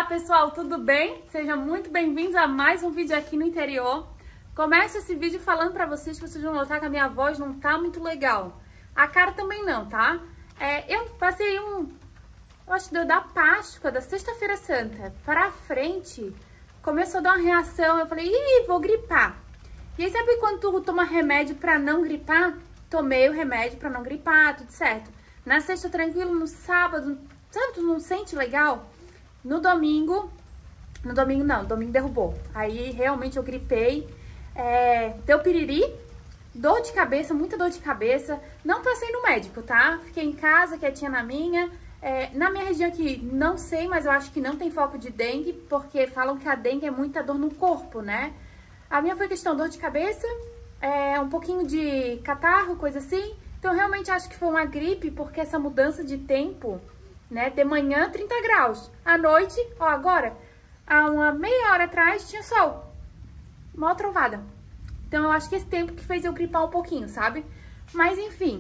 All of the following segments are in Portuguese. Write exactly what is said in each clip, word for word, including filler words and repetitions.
pessoal, tudo bem? Sejam muito bem-vindos a mais um vídeo aqui no interior. Começo esse vídeo falando pra vocês que vocês vão notar que a minha voz não tá muito legal. A cara também não, tá? É, eu passei um... Eu acho que deu da Páscoa, da Sexta-feira Santa pra frente, começou a dar uma reação. Eu falei, ih, vou gripar. E aí sabe quando tu toma remédio pra não gripar? Tomei o remédio pra não gripar, tudo certo. Na sexta tranquilo, no sábado, sabe, tu não sente legal? No domingo, no domingo não, domingo derrubou. Aí realmente eu gripei, é, deu piriri, dor de cabeça, muita dor de cabeça. Não passei no médico, tá? Fiquei em casa, quietinha na minha. É, na minha região aqui, não sei, mas eu acho que não tem foco de dengue, porque falam que a dengue é muita dor no corpo, né? A minha foi questão dor de cabeça, é, um pouquinho de catarro, coisa assim. Então, eu realmente acho que foi uma gripe, porque essa mudança de tempo, né? De manhã, trinta graus. À noite, ó, agora, há uma meia hora atrás, tinha sol. Mó trovada. Então, eu acho que esse tempo que fez eu gripar um pouquinho, sabe? Mas, enfim,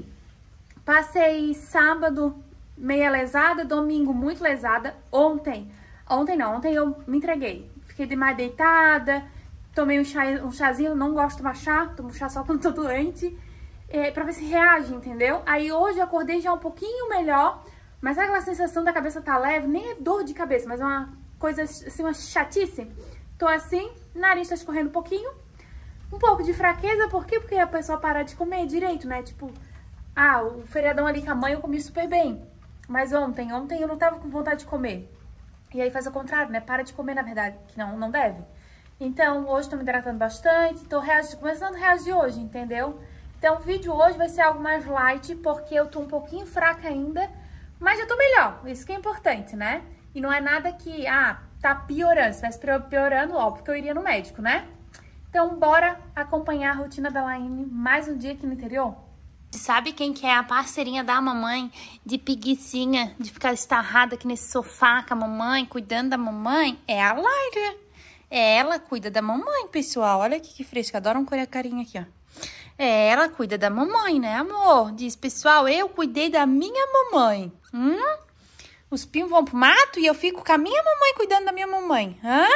passei sábado meia lesada, domingo muito lesada. Ontem, ontem não, ontem eu me entreguei. Fiquei demais deitada, tomei um, chá, um chazinho, não gosto de tomar chá, tomo chá só quando tô doente. É, pra ver se reage, entendeu? Aí hoje eu acordei já um pouquinho melhor, mas sabe aquela sensação da cabeça tá leve? Nem é dor de cabeça, mas é uma coisa assim, uma chatice. Tô assim, nariz tá escorrendo um pouquinho, um pouco de fraqueza, por quê? Porque a pessoa para de comer direito, né? Tipo, ah, o feriadão ali com a mãe eu comi super bem, mas ontem, ontem eu não tava com vontade de comer. E aí faz o contrário, né? Para de comer, na verdade, que não, não deve. Então, hoje tô me hidratando bastante, tô reagindo, começando a reagir hoje, entendeu? Então, o vídeo hoje vai ser algo mais light, porque eu tô um pouquinho fraca ainda, mas já tô melhor, isso que é importante, né? E não é nada que, ah, tá piorando, se tivesse piorando, óbvio que eu iria no médico, né? Então, bora acompanhar a rotina da Laine mais um dia aqui no interior? Sabe quem que é a parceirinha da mamãe de preguicinha, de ficar estarrada aqui nesse sofá com a mamãe, cuidando da mamãe? É a Laila. É ela cuida da mamãe, pessoal. Olha aqui que fresca, adoro um carinho aqui, ó. É, ela cuida da mamãe, né, amor? Diz, pessoal, eu cuidei da minha mamãe. Hum? Os pinhos vão pro mato e eu fico com a minha mamãe cuidando da minha mamãe. Hã?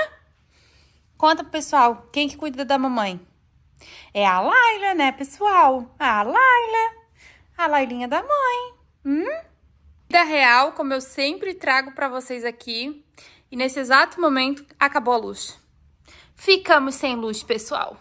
Conta pro pessoal, quem que cuida da mamãe? É a Laila, né, pessoal? A Laila. A Lailinha da mãe. Hum? Vida real, como eu sempre trago pra vocês aqui. E nesse exato momento, acabou a luz. Ficamos sem luz, pessoal.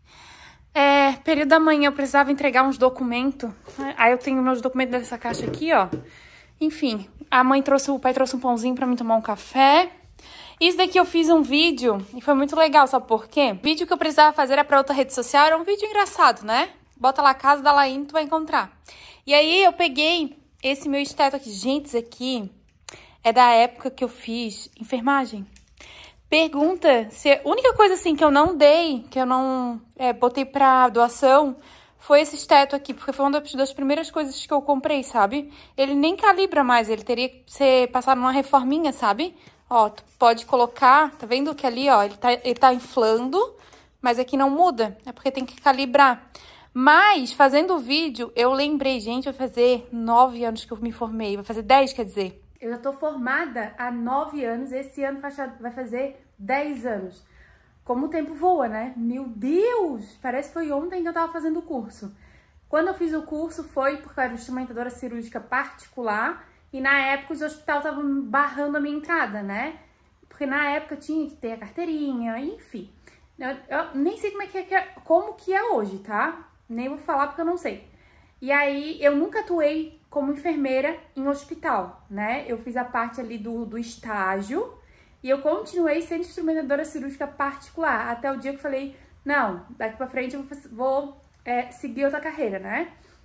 É, período da manhã eu precisava entregar uns documentos. Aí eu tenho meus documentos nessa caixa aqui, ó. Enfim, a mãe trouxe, o pai trouxe um pãozinho pra mim tomar um café. Isso daqui eu fiz um vídeo e foi muito legal, sabe por quê? O vídeo que eu precisava fazer era pra outra rede social, era um vídeo engraçado, né? Bota lá, Casa da Laine, tu vai encontrar. E aí eu peguei esse meu esteto aqui. Gente, isso aqui é da época que eu fiz enfermagem. Pergunta se a única coisa assim que eu não dei, que eu não é, botei pra doação, foi esse esteto aqui, porque foi uma das primeiras coisas que eu comprei, sabe? Ele nem calibra mais, ele teria que ser passado numa reforminha, sabe? Ó, tu pode colocar, tá vendo que ali, ó, ele tá, ele tá inflando, mas aqui não muda, é porque tem que calibrar. Mas, fazendo o vídeo, eu lembrei, gente, vai fazer nove anos que eu me formei, vai fazer dez, quer dizer. Eu já tô formada há nove anos, esse ano vai fazer dez anos. Como o tempo voa, né? Meu Deus! Parece que foi ontem que eu tava fazendo o curso. Quando eu fiz o curso foi porque eu era instrumentadora cirúrgica particular e na época os hospitais estavam barrando a minha entrada, né? Porque na época eu tinha que ter a carteirinha, enfim. Eu, eu nem sei como, é que é, como que é hoje, tá? Nem vou falar porque eu não sei. E aí eu nunca atuei como enfermeira em hospital, né? Eu fiz a parte ali do, do estágio e eu continuei sendo instrumentadora cirúrgica particular até o dia que eu falei, não, daqui pra frente eu vou, vou é, seguir outra carreira, né?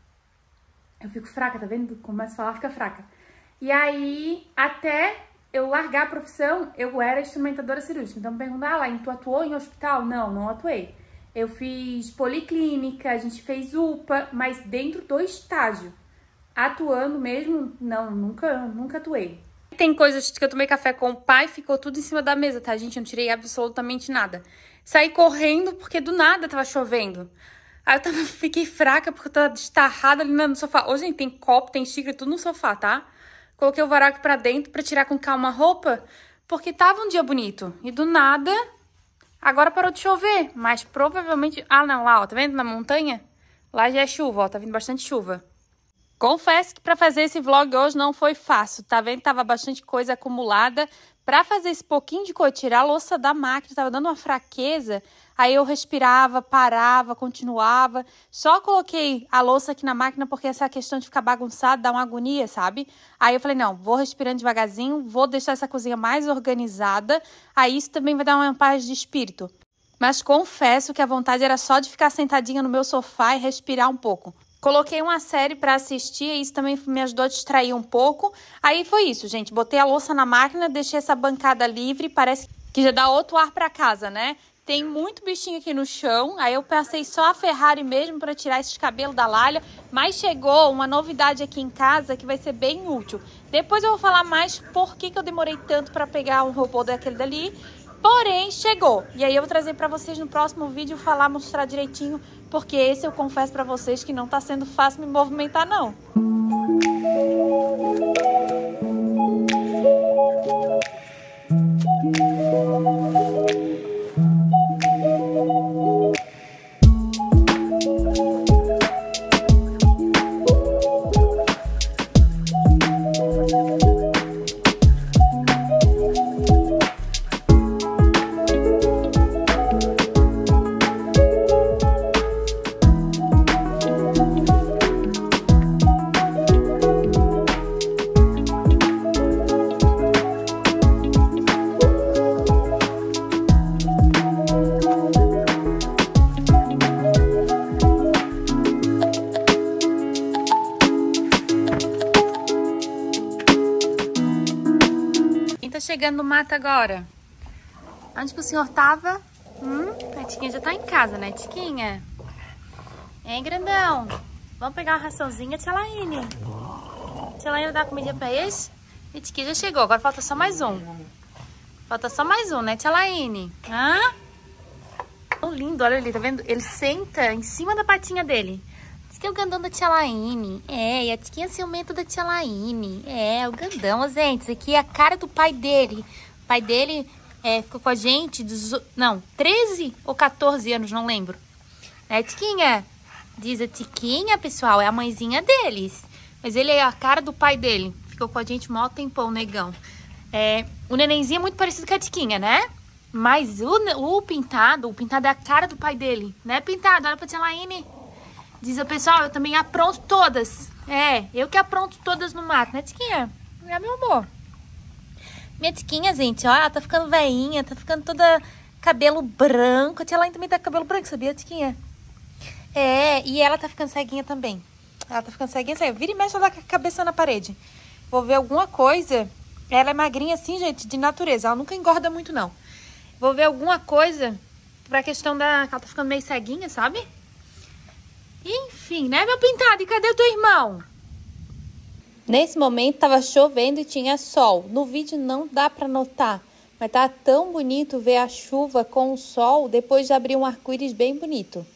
Eu fico fraca, tá vendo? Começo a falar, fica fraca. E aí, até eu largar a profissão, eu era instrumentadora cirúrgica. Então me perguntam, ah, Laine, tu atuou em hospital? Não, não atuei. Eu fiz policlínica, a gente fez U P A, mas dentro do estágio. Atuando mesmo, não, nunca, nunca atuei. Tem coisas que eu tomei café com o pai, ficou tudo em cima da mesa, tá, gente? Eu não tirei absolutamente nada. Saí correndo porque do nada tava chovendo. Aí eu tava, fiquei fraca porque eu tava destarrada ali no sofá. Ô, gente, tem copo, tem xícara, tudo no sofá, tá? Coloquei o varal aqui pra dentro pra tirar com calma a roupa, porque tava um dia bonito. E do nada, agora parou de chover. Mas provavelmente... Ah, não, lá, ó, tá vendo na montanha? Lá já é chuva, ó, tá vindo bastante chuva. Confesso que pra fazer esse vlog hoje não foi fácil, tá vendo? Tava bastante coisa acumulada. Pra fazer esse pouquinho de coisa, tirar a louça da máquina, tava dando uma fraqueza. Aí eu respirava, parava, continuava. Só coloquei a louça aqui na máquina porque essa questão de ficar bagunçado dá uma agonia, sabe? Aí eu falei, não, vou respirando devagarzinho, vou deixar essa cozinha mais organizada. Aí isso também vai dar uma paz de espírito. Mas confesso que a vontade era só de ficar sentadinha no meu sofá e respirar um pouco. Coloquei uma série para assistir e isso também me ajudou a distrair um pouco. Aí foi isso, gente. Botei a louça na máquina, deixei essa bancada livre. Parece que já dá outro ar para casa, né? Tem muito bichinho aqui no chão. Aí eu passei só a Ferrari mesmo para tirar esses cabelos da Lália. Mas chegou uma novidade aqui em casa que vai ser bem útil. Depois eu vou falar mais por que que eu demorei tanto para pegar um robô daquele dali. Porém, chegou. E aí eu vou trazer para vocês no próximo vídeo, falar, mostrar direitinho, porque esse eu confesso para vocês que não tá sendo fácil me movimentar, não. Tá chegando no mato agora. Onde que o senhor tava? Hum, a Tiquinha já tá em casa, né, Tiquinha? Hein, grandão? Vamos pegar uma raçãozinha, tia Laine. Tia Laine dá comida pra eles? E Tiquinha já chegou, agora falta só mais um. Falta só mais um, né, tia Laine? Hã? Tão lindo, olha ali, tá vendo? Ele senta em cima da patinha dele. Diz que é o gandão da tia Laine. É, e a Tiquinha é ciumenta da tia Laine. É, o gandão, gente. Isso aqui é a cara do pai dele. O pai dele é, ficou com a gente, dos, não, treze ou quatorze anos, não lembro. Né, Tiquinha? Diz a Tiquinha, pessoal, é a mãezinha deles. Mas ele é a cara do pai dele. Ficou com a gente mó tempão, negão. É, o nenenzinho é muito parecido com a Tiquinha, né? Mas o, o pintado, o pintado é a cara do pai dele. Né, pintado? Olha pra tia Laine. Diz o pessoal, eu também apronto todas. É, eu que apronto todas no mato, né, Tiquinha? É, meu amor. Minha Tiquinha, gente, ó, ela tá ficando veinha, tá ficando toda cabelo branco. A tia Laine também tá com cabelo branco, sabia, Tiquinha? É, e ela tá ficando ceguinha também. Ela tá ficando ceguinha, ceguinha. Vira e mexe, ela dá com a cabeça na parede. Vou ver alguma coisa. Ela é magrinha assim, gente, de natureza. Ela nunca engorda muito, não. Vou ver alguma coisa pra questão da... Ela tá ficando meio ceguinha, sabe? Enfim, né, meu pintado? E cadê o teu irmão? Nesse momento tava chovendo e tinha sol. No vídeo não dá pra notar, mas tá tão bonito ver a chuva com o sol depois de abrir um arco-íris bem bonito.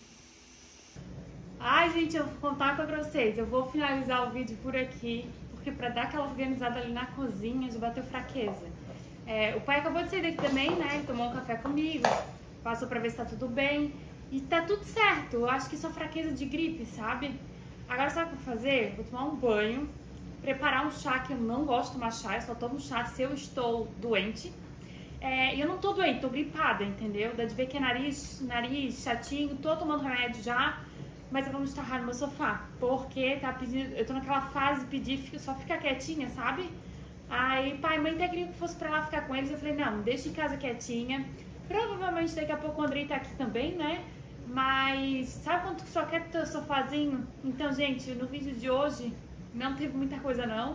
Ai, gente, eu vou contar pra vocês. Eu vou finalizar o vídeo por aqui, porque pra dar aquela organizada ali na cozinha já bateu fraqueza. É, o pai acabou de sair daqui também, né? Ele tomou um café comigo, passou pra ver se tá tudo bem. E tá tudo certo, eu acho que isso é fraqueza de gripe, sabe? Agora sabe o que eu vou fazer? Vou tomar um banho, preparar um chá, que eu não gosto de tomar chá, eu só tomo chá se eu estou doente. É, e eu não tô doente, tô gripada, entendeu? Dá de ver que é nariz, nariz chatinho, tô tomando remédio já, mas eu vou me estarrar no meu sofá, porque tá pedindo, eu tô naquela fase de pedir, só ficar quietinha, sabe? Aí pai e mãe até queriam que fosse pra lá ficar com eles, eu falei, não, deixa em casa quietinha. Provavelmente daqui a pouco o Andrei tá aqui também, né? Mas sabe quando tu só quer teu sofazinho? Então, gente, no vídeo de hoje não teve muita coisa não,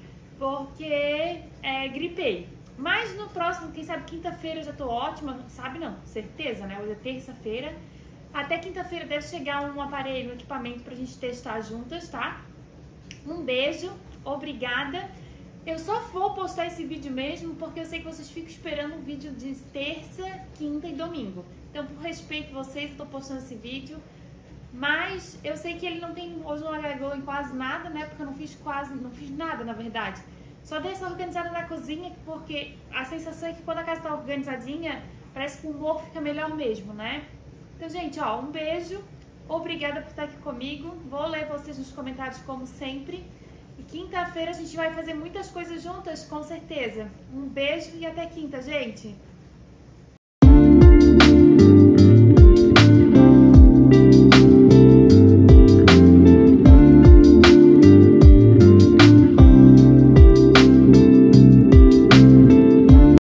porque é, gripei. Mas no próximo, quem sabe quinta-feira eu já tô ótima, sabe não, certeza, né? Hoje é terça-feira. Até quinta-feira deve chegar um aparelho, um equipamento pra gente testar juntas, tá? Um beijo, obrigada. Eu só vou postar esse vídeo mesmo porque eu sei que vocês ficam esperando um vídeo de terça, quinta e domingo. Então, por respeito a vocês, eu tô postando esse vídeo. Mas eu sei que ele não tem, hoje não agregou em quase nada, né? Porque eu não fiz quase, não fiz nada, na verdade. Só dei essa organizada na cozinha, porque a sensação é que quando a casa tá organizadinha, parece que o humor fica melhor mesmo, né? Então, gente, ó, um beijo. Obrigada por estar aqui comigo. Vou ler vocês nos comentários como sempre. E quinta-feira a gente vai fazer muitas coisas juntas, com certeza. Um beijo e até quinta, gente!